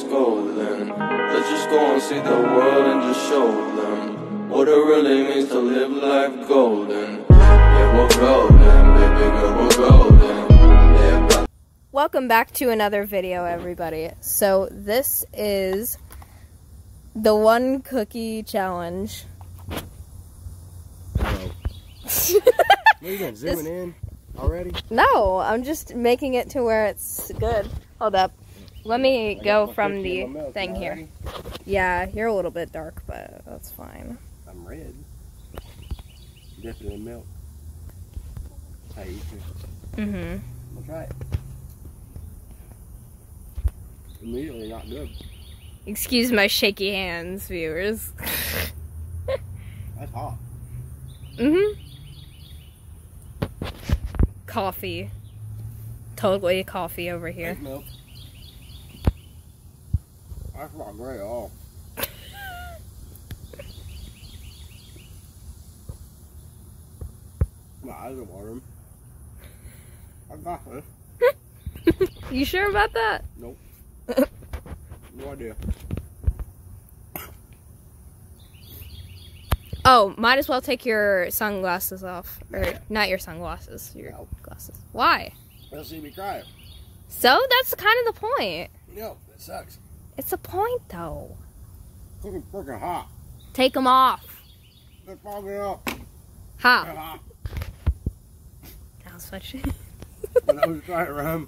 golden. Let's just go and see the world and just show them what it really means to live life golden. Yeah, we're golden, baby girl, we're golden. Yeah. Welcome back to another video, everybody. So this is the one cookie challenge. What are you doing, zooming in already? No, I'm just making it to where it's good. Hold up. Let me go from the thing here. Yeah, you're a little bit dark, but that's fine. I'm red. Dip it in milk. Hey, you can. Mm-hmm. I'll try it. Immediately not good. Excuse my shaky hands, viewers. That's hot. Mm-hmm. Coffee. Totally coffee over here. That's milk. That's not great at all. My eyes are watering. I got this. You sure about that? Nope. No idea. Oh, might as well take your sunglasses off. Or, not your sunglasses, your glasses. Why? Let's see me try it. So, that's kind of the point. No, it sucks. It's a point, though. It's freaking hot. Take them off. They're fogging up. They're Ha. hot. That was funny. When I was trying to run.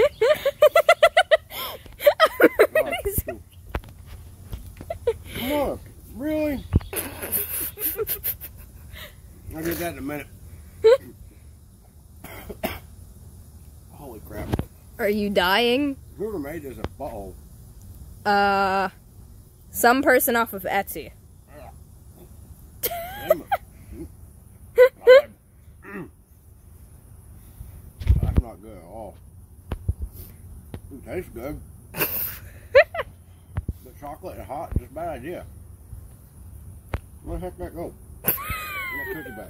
Come on, really? I'll get that in a minute. Holy crap. Are you dying? Whoever made this a butthole. Some person off of Etsy. Damn it. That's not good at all. It tastes good. The chocolate and hot, just a bad idea. Where the heck did that go? In that cookie bag.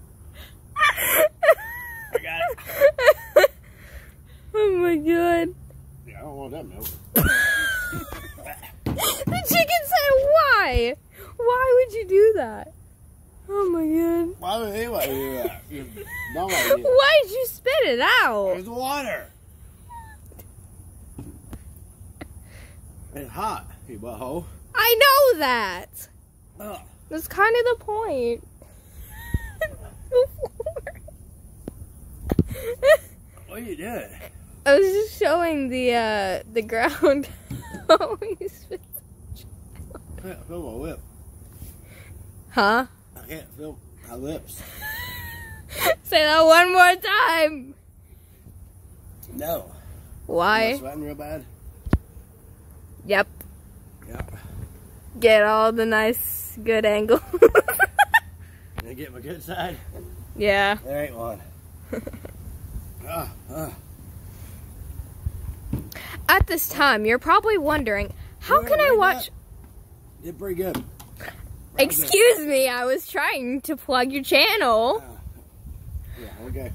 I got it. Oh my god. Yeah, I don't want that milk. The chicken said why? Why would you do that? Oh my god. Why would anybody do that? It's a dumb idea. Why did you spit it out? There's water. It's hot, you butthole. I know that. Ugh. That's kind of the point. What are you doing? I was just showing the ground. How you spit. I can't feel my lip. Huh? I can't feel my lips. Say that one more time. No. Am I Why? sweating real bad? Yep. Yep. Get all the nice, good angle. Can I get my good side? Yeah. There ain't one. At this time, you're probably wondering, how can I watch... Did pretty good. Excuse me, I was trying to plug your channel. Yeah, okay.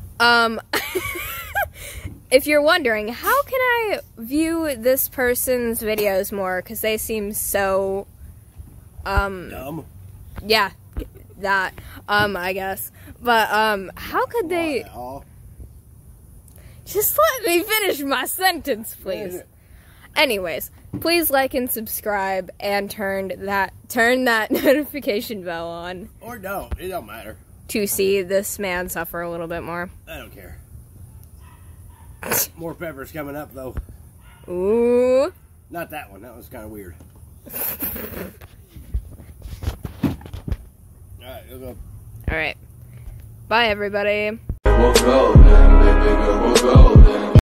If you're wondering, how can I view this person's videos more? Because they seem so... Dumb. Yeah, that, I guess. But, how could they... Just let me finish my sentence, please. Anyways, please like and subscribe and turn that notification bell on. Or don't. It don't matter. To see this man suffer a little bit more. I don't care. More peppers coming up, though. Ooh. Not that one. That was kind of weird. Alright, you'll go. Alright. Bye, everybody. We're golden, baby girl, we're golden.